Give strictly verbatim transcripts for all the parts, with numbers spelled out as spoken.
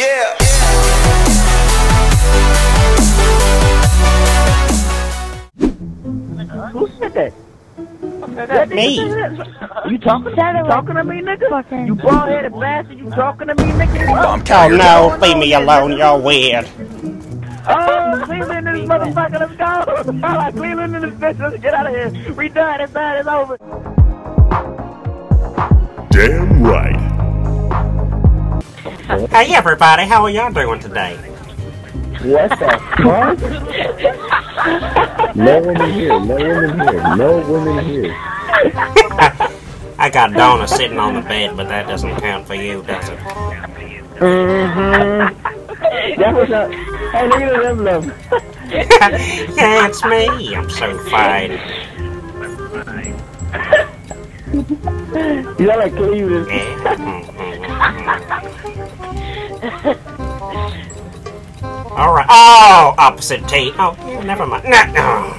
Yeah. Who said that? That me. You talking, you talking to me, nigga? You bald-headed bastard, you talking to me, nigga? Oh no, leave me alone, you're weird. Oh, Cleveland in this motherfucker, let's go! All right, Cleveland in this bitch, let's get out of here. We done, it's done, it's over. Damn right. Hey everybody, how are y'all doing today? What the fuck? No women here, no women here, no women here. I got Donna sitting on the bed, but that doesn't count for you, does it? Mm-hmm. That was a... Hey, look at them love. Yeah, it's me. I'm so fine. You look like Cleveland. Yeah. Alright. Oh, opposite T. Oh, yeah, never mind. No, no.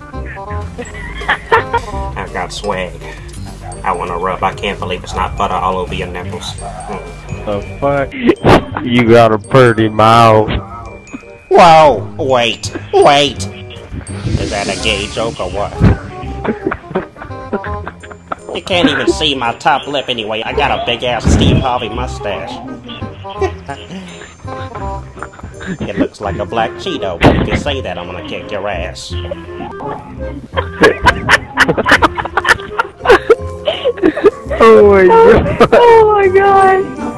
I've got swag. I want to rub. I can't believe it's not butter all over your nipples. Mm. The fuck? You got a pretty mouth. Whoa! Wait, wait! Is that a gay joke or what? You can't even see my top lip anyway. I got a big ass Steve Harvey mustache. It looks like a black Cheeto, but if you say that, I'm gonna kick your ass. Oh my god! Oh my god!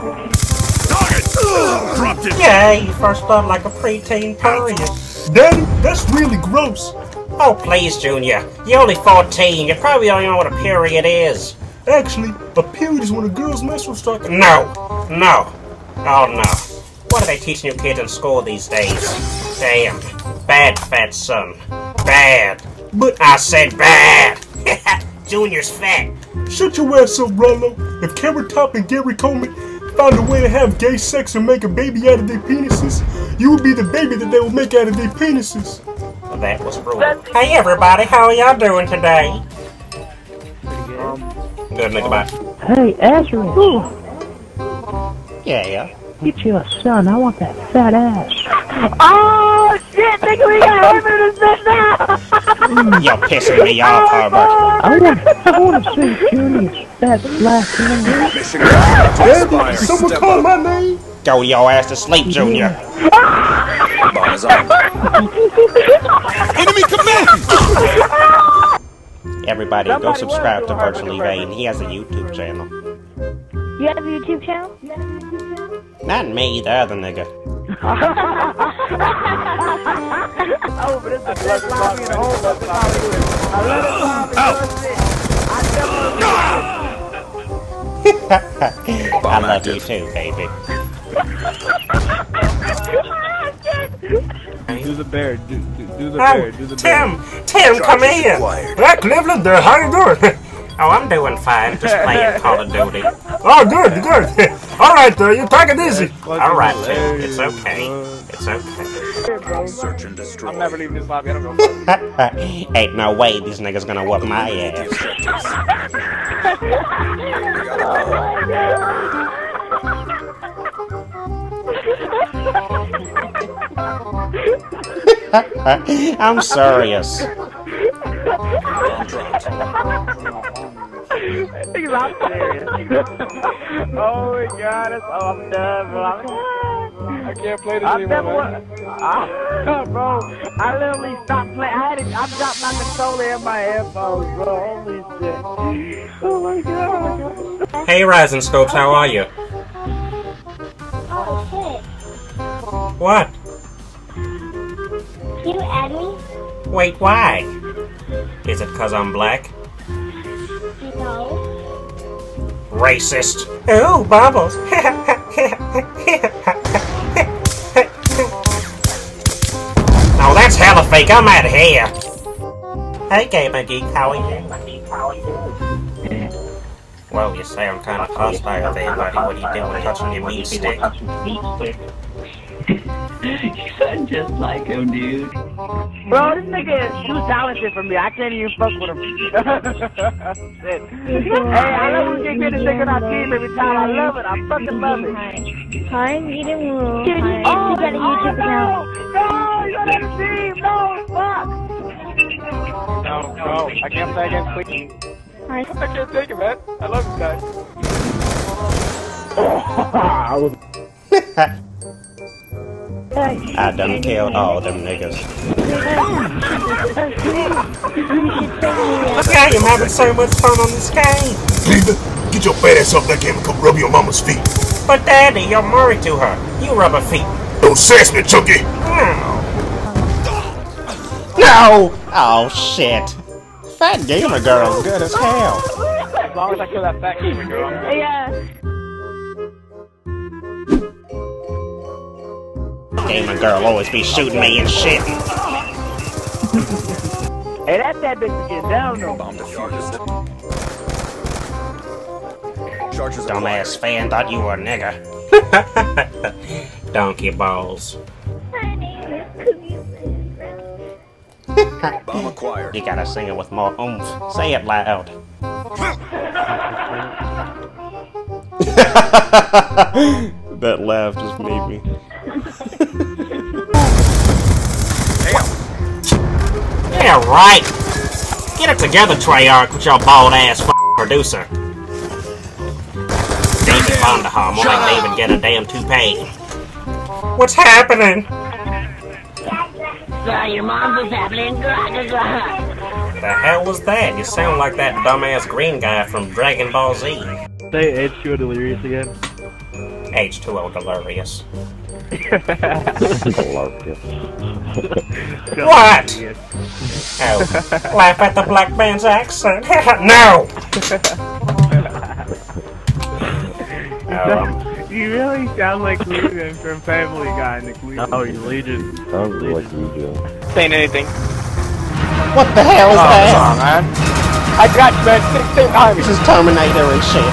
Yay! First blood like a preteen period. Daddy, that's really gross. Oh please, Junior. You're only fourteen. You probably don't even know what a period is. Actually, a period is when a girl's menstrual starts. No! No! Oh no. What are they teaching you kids in school these days? Damn. Bad, fat son. Bad. But I said bad! Junior's fat. Shut your ass up, Rollo. If Carrot Top and Gary Coleman found a way to have gay sex and make a baby out of their penises, you would be the baby that they would make out of their penises. Well, that was brutal. Hey everybody, how are y'all doing today? Um, Good, nigga, bye. hey, Azrael. Yeah, yeah. Get you a son, I want that fat ass. Oh, shit, nigga, we got him in this bitch now! You're pissing me off, Herbert. I want, I want to see Junior's fat black man. Daddy, someone call my name? Go your ass to sleep, Junior. Enemy command! Everybody, go subscribe to Virtually Vain. He has a YouTube channel. You have a YouTube channel? Not me, the other nigga. Oh, but it's a blood clot in the whole blood clot. I let I love you too, baby. Do the bear. Do, do, do the Oh, bear. Do the bear. Tim! Tim, come here! Hey, Cleveland there, how you doing? Oh, I'm doing fine, just playing Call of Duty. Oh, good, good. All right, uh, you take it easy. Alright, Tim, it's okay. It's okay. Search and destroy. I'm never leaving this lobby. I don't go. Ain't no way these niggas gonna whoop my ass. I'm serious. I'm serious. Oh my god, that's all I'm done, bro. I can't play this I anymore, never man. want. I, bro, I literally stopped playing. I had it. I dropped my controller in my headphones, bro. Holy shit. Oh my god. Hey, Rising Scopes, how are you? Oh shit. What? Can you add me? Wait, why? Is it cause I'm black? No. Racist. Oh, Bubbles. Oh, that's hella fake. I'm out of here. Hey, Gamer Geek, how are you? Whoa, you sound kind of hostile there, buddy. What are you doing touching your meat stick? You sound just like him, dude. Bro, this nigga is too talented for me. I can't even fuck with him. Shit. Hey, I love when you get this nigga on our team every time. I love it. I fucking love it. Hi, Eden Wu. Dude, Oh, you got a YouTube no, account. no, you're on the team. No, fuck. No, no, I can't play against Queen. Hi. I can't take it, man. I love you guys. I done killed all them niggas. Look at him having so much fun on this game. Cleveland, get your fat ass off that game and come rub your mama's feet. But Daddy, you're married to her. You rub her feet. Don't sass me, Chunky. No! Oh shit. Fat gamer girl's good as hell. As long as I kill that fat gamer girl, I'm good. Yeah. Gamer girl always be shooting me and shit. Hey, that's that bitch to get down though. Dumbass fan thought you were a nigga. Donkey balls. My name is Cookie. You gotta sing it with more oomph. Say it loud. That laugh just made me. Yeah, right. Get it together, Treyarch, with your bald ass f producer. David Vonderhaar won't even get a damn toupee. What's happening? Uh, your mom was happening. The hell was that? You sound like that dumbass green guy from Dragon Ball Z. Say H two O Delirious again. H two O Delirious. What? Oh, laugh at the black man's accent. No! um, You really sound like Legion from Family Guy, Nick Legion. Oh, you Legion. Sounds like you do. Saying anything. what the hell is Oh, that? come on, man. I got you, man. Stay, stay behind me. This is Terminator and shit.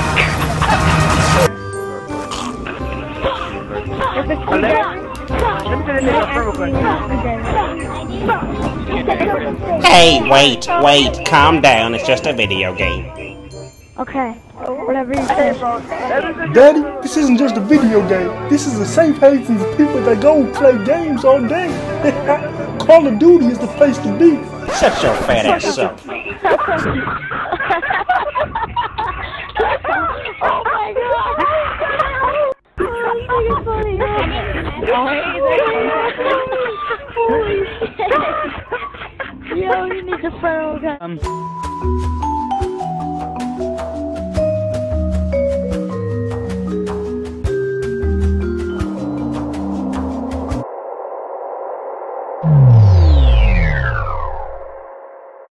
Hey, wait, wait, calm down. It's just a video game. Okay, whatever you say. Daddy, this isn't just a video game. This is a safe haven for people that go and play games all day. Call of Duty is the place to be. Shut your fat ass up. Oh my god! Oh, funny. Holy shit! Yo, you need to follow. Um. Oh